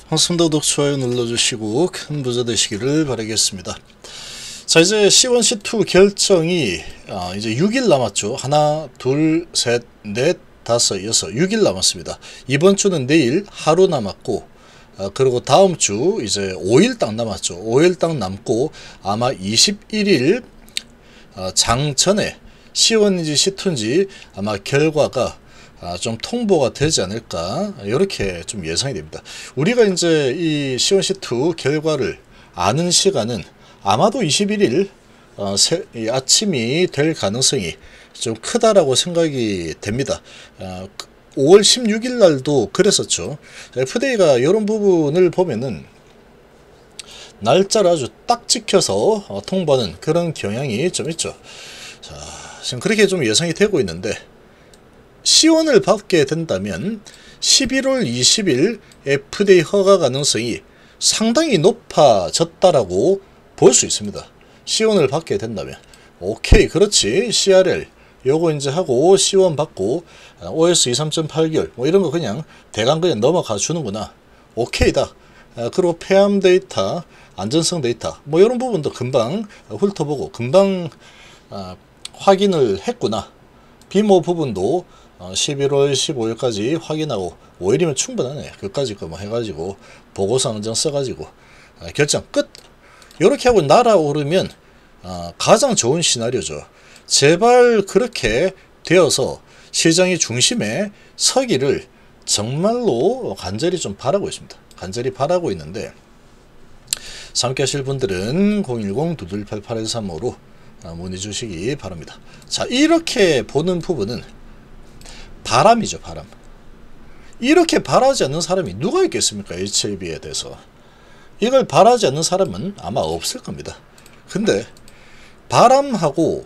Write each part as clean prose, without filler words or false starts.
반갑습니다. 구독, 좋아요 눌러주시고 큰 부자 되시기를 바라겠습니다. 자, 이제 C1, C2 결정이 이제 6일 남았죠. 하나, 둘, 셋, 넷, 다섯, 여섯, 6일 남았습니다. 이번 주는 내일 하루 남았고, 그리고 다음 주 이제 5일 딱 남았죠. 5일 딱 남고 아마 21일 장 전에 C1인지 C2인지 아마 결과가 좀 통보가 되지 않을까, 이렇게 좀 예상이 됩니다. 우리가 이제 이 C1, C2 결과를 아는 시간은 아마도 21일 아침이 될 가능성이 좀 크다라고 생각이 됩니다. 5월 16일 날도 그랬었죠. FDA가 이런 부분을 보면은 날짜를 아주 딱 지켜서 통보하는 그런 경향이 좀 있죠. 자, 지금 그렇게 좀 예상이 되고 있는데, C1을 받게 된다면 11월 20일 FDA 허가 가능성이 상당히 높아졌다라고 볼 수 있습니다. C1을 받게 된다면. 오케이, 그렇지. CRL 요거 이제 하고 C1 받고 OS 23.8개월 뭐 이런 거 그냥 대강 그냥 넘어가 주는구나. 오케이다. 그리고 폐암 데이터, 안전성 데이터 뭐 이런 부분도 금방 훑어보고 금방 확인을 했구나. 비모 부분도 11월 15일까지 확인하고 5일이면 충분하네. 그까지 거 뭐 해가지고 보고서 한 장 써가지고 결정 끝. 이렇게 하고 날아오르면 가장 좋은 시나리오죠. 제발 그렇게 되어서 시장의 중심에 서기를 정말로 간절히 좀 바라고 있습니다. 간절히 바라고 있는데, 함께 하실 분들은 010-2288-135로 문의 주시기 바랍니다. 자, 이렇게 보는 부분은 바람이죠, 바람. 이렇게 바라지 않는 사람이 누가 있겠습니까? HLB에 대해서. 이걸 바라지 않는 사람은 아마 없을 겁니다. 근데 바람하고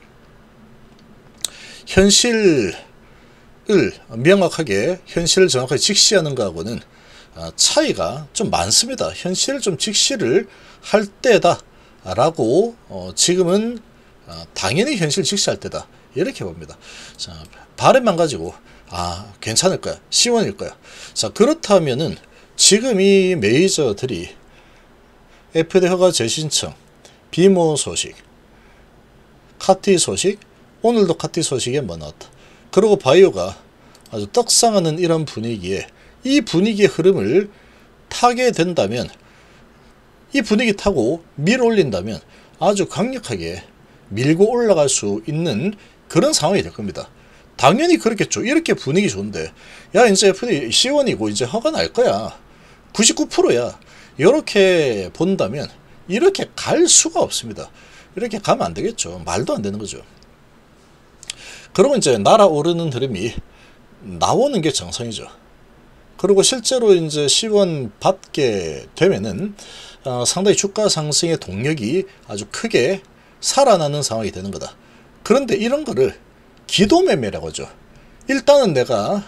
현실을 명확하게, 현실을 정확하게 직시하는 것하고는 차이가 좀 많습니다. 현실을 좀 직시를 할 때다 라고 지금은 당연히 현실 직시할 때다 이렇게 봅니다. 자, 바람만 가지고 괜찮을 거야, C1일 거야. 자, 그렇다면은 지금 이 메이저들이 FDA 허가 재신청, 비모 소식, 카티 소식, 오늘도 카티 소식이 한번 나왔다. 그리고 바이오가 아주 떡상하는 이런 분위기에, 이 분위기의 흐름을 타게 된다면, 이 분위기 타고 밀어 올린다면 아주 강력하게 밀고 올라갈 수 있는 그런 상황이 될 겁니다. 당연히 그렇겠죠. 이렇게 분위기 좋은데, 야, 이제 FDA C1이고 이제 허가 날 거야, 99%야, 이렇게 본다면 이렇게 갈 수가 없습니다. 이렇게 가면 안 되겠죠. 말도 안 되는 거죠. 그러면 이제 날아오르는 흐름이 나오는 게 정상이죠. 그리고 실제로 이제 C1 받게 되면은 상당히 주가 상승의 동력이 아주 크게 살아나는 상황이 되는 거다. 그런데 이런 거를 기도매매라고 하죠. 일단은 내가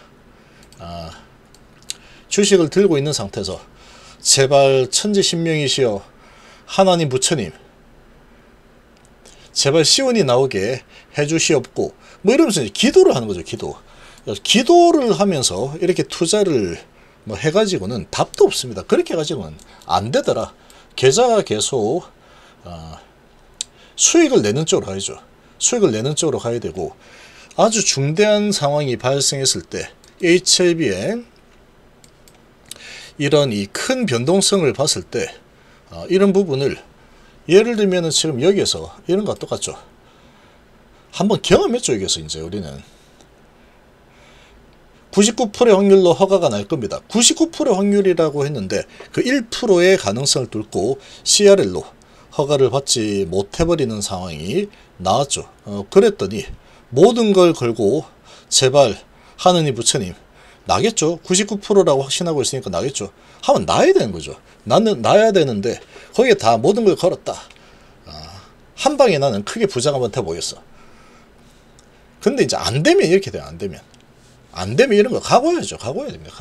주식을 들고 있는 상태에서 제발 천지신명이시여 하나님 부처님, 제발 C1이 나오게 해주시옵고 뭐 이러면서 기도를 하는 거죠. 기도를 하면서 이렇게 투자를 뭐 해가지고는 답도 없습니다. 그렇게 해가지고는 안 되더라. 계좌가 계속 수익을 내는 쪽으로 가야죠. 수익을 내는 쪽으로 가야 되고, 아주 중대한 상황이 발생했을 때 HLB에 이런 이 큰 변동성을 봤을 때 이런 부분을, 예를 들면은 지금 여기에서 이런 것과 똑같죠. 한번 경험했죠. 여기서 이제 우리는 99%의 확률로 허가가 날 겁니다. 99%의 확률이라고 했는데 그 1%의 가능성을 뚫고 CRL로 허가를 받지 못해버리는 상황이 나왔죠. 그랬더니 모든 걸 걸고 제발 하느님 부처님 나겠죠. 99%라고 확신하고 있으니까 나겠죠. 하면 나야 되는 거죠. 나는 나야 되는데 거기에 다 모든 걸 걸었다. 한 방에 나는 크게 부장 한번 해보겠어. 근데 이제 안 되면 이렇게 돼요. 안 되면 이런 거 각오해야죠. 각오해야 됩니다.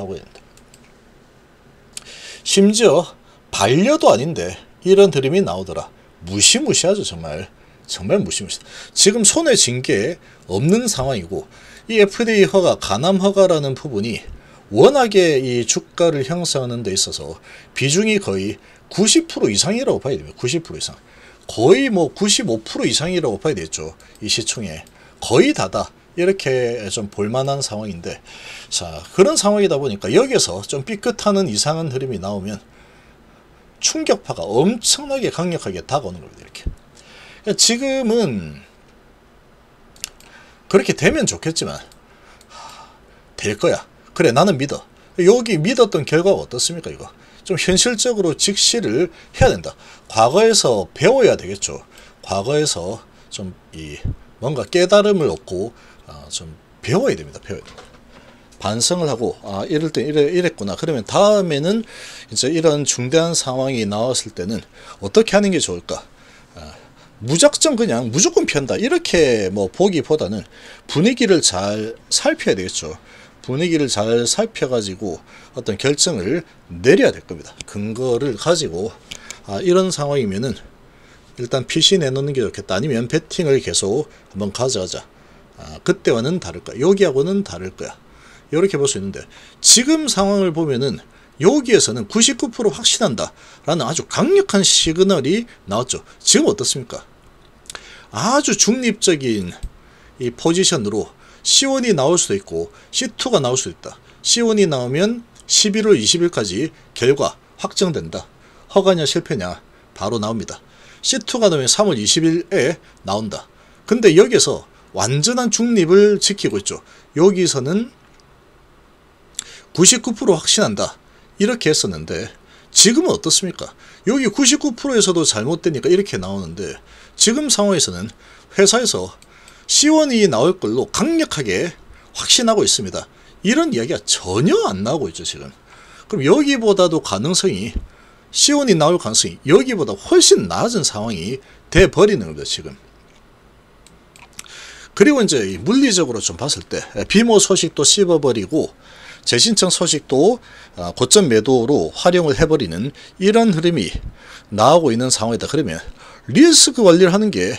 심지어 반려도 아닌데 이런 흐름이 나오더라. 무시무시하죠. 정말 무시무시하다. 지금 손에 쥔 게 없는 상황이고, 이 FDA 허가, 간암 허가라는 부분이 워낙에 이 주가를 형성하는 데 있어서 비중이 거의 90% 이상이라고 봐야 됩니다. 90% 이상. 거의 뭐 95% 이상이라고 봐야 되겠죠. 이 시총에. 거의 다다. 이렇게 좀 볼만한 상황인데, 자, 그런 상황이다 보니까 여기서 좀 삐끗하는 이상한 흐름이 나오면 충격파가 엄청나게 강력하게 다가오는 겁니다. 이렇게. 지금은 그렇게 되면 좋겠지만 될 거야. 그래, 나는 믿어. 여기 믿었던 결과가 어떻습니까? 이거 좀 현실적으로 직시를 해야 된다. 과거에서 배워야 되겠죠. 과거에서 좀 뭔가 깨달음을 얻고 좀 배워야 됩니다. 배워야 됩니다. 반성을 하고, 이럴 때 이랬구나. 그러면 다음에는 이제 이런 중대한 상황이 나왔을 때는 어떻게 하는 게 좋을까? 무작정 그냥 무조건 편다 이렇게 뭐 보기보다는 분위기를 잘 살펴야 되겠죠. 분위기를 잘 살펴가지고 어떤 결정을 내려야 될 겁니다. 근거를 가지고 이런 상황이면은 일단 PC 내놓는 게 좋겠다. 아니면 베팅을 계속 한번 가져가자. 그때와는 다를 거야. 여기하고는 다를 거야. 이렇게 볼 수 있는데, 지금 상황을 보면은 여기에서는 99% 확신한다 라는 아주 강력한 시그널이 나왔죠. 지금 어떻습니까? 아주 중립적인 이 포지션으로 C1이 나올 수도 있고 C2가 나올 수도 있다. C1이 나오면 11월 20일까지 결과 확정된다. 허가냐 실패냐 바로 나옵니다. C2가 나오면 3월 20일에 나온다. 근데 여기서 완전한 중립을 지키고 있죠. 여기서는 99% 확신한다 이렇게 했었는데, 지금은 어떻습니까? 여기 99%에서도 잘못되니까 이렇게 나오는데, 지금 상황에서는 회사에서 C1이 나올 걸로 강력하게 확신하고 있습니다. 이런 이야기가 전혀 안 나오고 있죠. 지금. 그럼 여기보다도 가능성이, C1이 나올 가능성이 여기보다 훨씬 낮은 상황이 돼버리는 겁니다. 지금. 그리고 이제 물리적으로 좀 봤을 때 비모 소식도 씹어버리고 재신청 소식도 고점 매도로 활용을 해버리는 이런 흐름이 나오고 있는 상황이다. 그러면 리스크 관리를 하는 게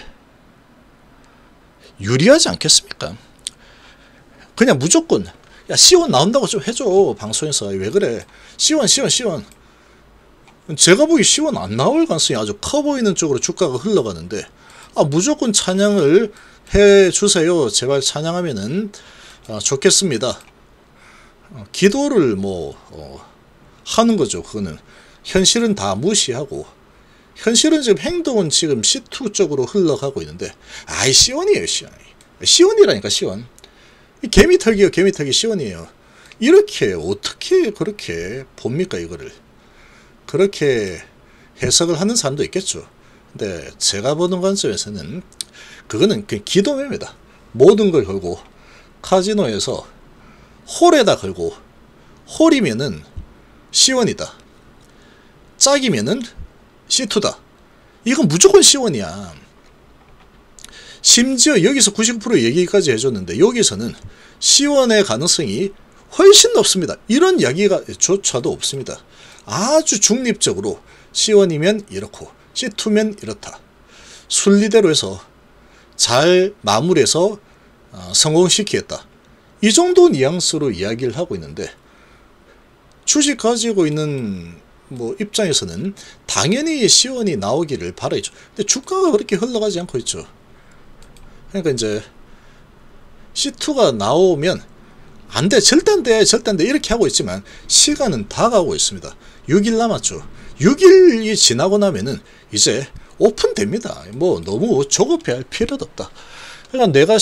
유리하지 않겠습니까? 그냥 무조건 야 C1 나온다고 좀 해줘. 방송에서 왜 그래. C1 제가 보기 C1 안 나올 가능성이 아주 커 보이는 쪽으로 주가가 흘러가는데, 무조건 찬양을 해주세요. 제발 찬양하면은 좋겠습니다. 기도를 하는 거죠. 그거는 현실은 다 무시하고, 현실은 지금 행동은 지금 C2 쪽으로 흘러가고 있는데, C1이에요. C1이라니까 C1. 개미 털기요. 개미 털기 C1이에요. 이렇게 어떻게 그렇게 봅니까? 이거를 그렇게 해석을 하는 사람도 있겠죠. 근데 제가 보는 관점에서는 그거는 그냥 기도매입니다. 모든 걸 걸고 카지노에서 홀에다 걸고, 홀이면은 C1이다. 짝이면은 C2다. 이건 무조건 C1이야. 심지어 여기서 99% 얘기까지 해줬는데 여기서는 C1의 가능성이 훨씬 높습니다. 이런 이야기가 조차도 없습니다. 아주 중립적으로 C1이면 이렇고 C2면 이렇다. 순리대로 해서 잘 마무리해서 성공시키겠다. 이 정도 뉘앙스로 이야기를 하고 있는데, 주식 가지고 있는 입장에서는 당연히 C1이 나오기를 바라죠. 근데 주가가 그렇게 흘러가지 않고 있죠. 그러니까 이제 C2가 나오면 안 돼, 절대 안 돼, 절대 안 돼 이렇게 하고 있지만 시간은 다 가고 있습니다. 6일 남았죠. 6일이 지나고 나면은 이제 오픈됩니다. 너무 조급해할 필요도 없다. 그러니까 내가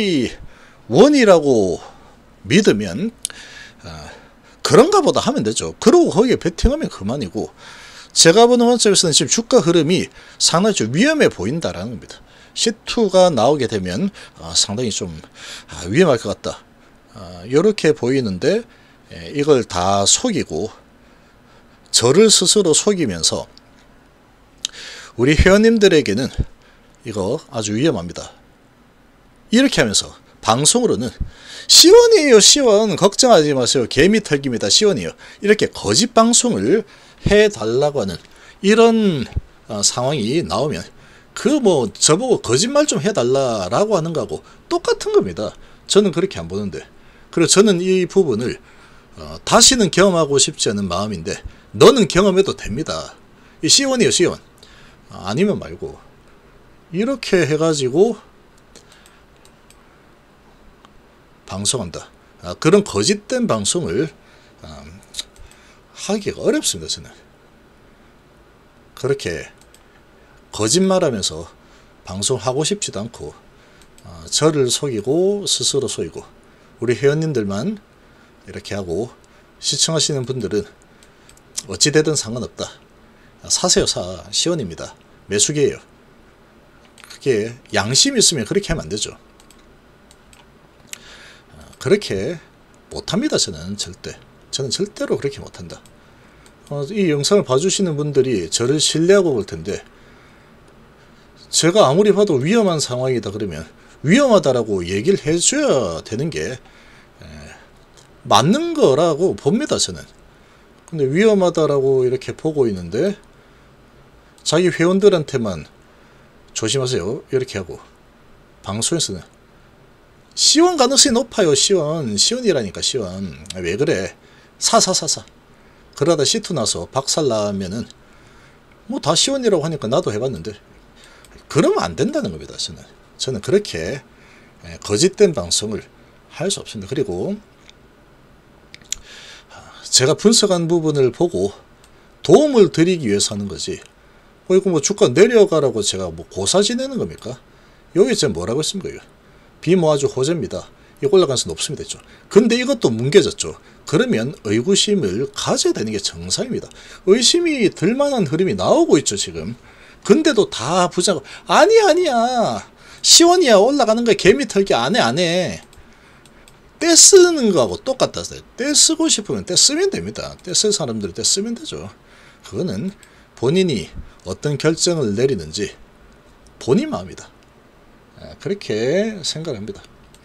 C1이라고 믿으면 그런가 보다 하면 되죠. 그러고 거기에 베팅하면 그만이고, 제가 보는 관점에서는 지금 주가 흐름이 상당히 좀 위험해 보인다라는 겁니다. C2가 나오게 되면 상당히 좀 위험할 것 같다. 이렇게 보이는데, 이걸 다 속이고 저를 스스로 속이면서 우리 회원님들에게는 이거 아주 위험합니다. 이렇게 하면서 방송으로는 C1이에요. C1 걱정하지 마세요. 개미 털기입니다. C1이에요. 이렇게 거짓 방송을 해달라고 하는 이런 상황이 나오면 저보고 거짓말 좀 해달라라고 하는 거하고 똑같은 겁니다. 저는 그렇게 안 보는데, 그리고 저는 이 부분을 다시는 경험하고 싶지 않은 마음인데 너는 경험해도 됩니다. 이 시원이에요, 시원. 아니면 말고 이렇게 해가지고 방송한다. 그런 거짓된 방송을 하기가 어렵습니다. 저는 그렇게 거짓말하면서 방송하고 싶지도 않고 저를 속이고 스스로 속이고 우리 회원님들만 이렇게 하고 시청하시는 분들은 어찌되든 상관없다. 사세요. 사. 시원입니다. 매수기예요. 그게 양심이 있으면 그렇게 하면 안 되죠. 그렇게 못합니다. 저는 절대로 그렇게 못한다. 이 영상을 봐주시는 분들이 저를 신뢰하고 볼 텐데 제가 아무리 봐도 위험한 상황이다 그러면 위험하다라고 얘기를 해줘야 되는 게 맞는 거라고 봅니다. 저는. 근데 위험하다라고 이렇게 보고 있는데 자기 회원들한테만 조심하세요 이렇게 하고 방송에서는 시원 가능성이 높아요. 시원이라니까. 시원. 왜 그래. 사. 그러다 C2 나서 박살나면은 뭐 다 시원이라고 하니까 나도 해봤는데 그러면 안 된다는 겁니다. 저는 그렇게 거짓된 방송을 할 수 없습니다. 그리고 제가 분석한 부분을 보고 도움을 드리기 위해서 하는 거지 이거 뭐 주가 내려가라고 제가 뭐 고사 지내는 겁니까? 여기 제가 뭐라고 했습니까? 이거 비모아주 호재입니다. 이거 올라갈 가능성이 높습니다. 했죠. 근데 이것도 뭉개졌죠. 그러면 의구심을 가져야 되는 게 정상입니다. 의심이 들만한 흐름이 나오고 있죠. 지금. 근데도 다 부자고 아니야 시원이야 올라가는 거야. 개미 털기 안 해. 떼 쓰는 거하고 똑같다. 떼 쓰고 싶으면 떼 쓰면 됩니다. 떼 쓸 사람들이 떼 쓰면 되죠. 그거는 본인이 어떤 결정을 내리는지 본인 마음이다. 그렇게 생각합니다.